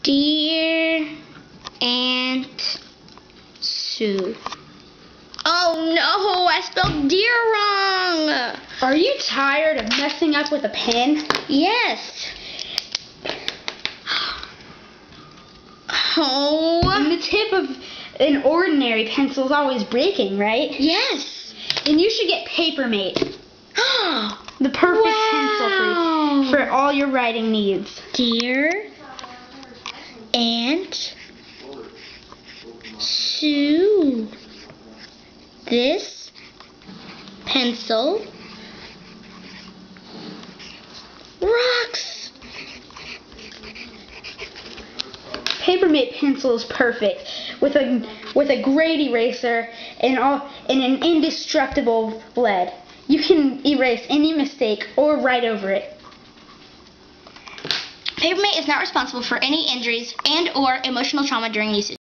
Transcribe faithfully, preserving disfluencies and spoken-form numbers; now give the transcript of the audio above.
Dear Aunt Sue. Oh no, I spelled dear wrong. Are you tired of messing up with a pen? Yes. Oh. And the tip of an ordinary pencil is always breaking, right? Yes. And you should get Papermate. The perfect Wow. pencil for, for all your writing needs. Dear Aunt Sue, this pencil rocks. Papermate Pencil is perfect with a with a great eraser and all and an indestructible lead. You can erase any mistake or write over it. Papermate is not responsible for any injuries and or emotional trauma during usage.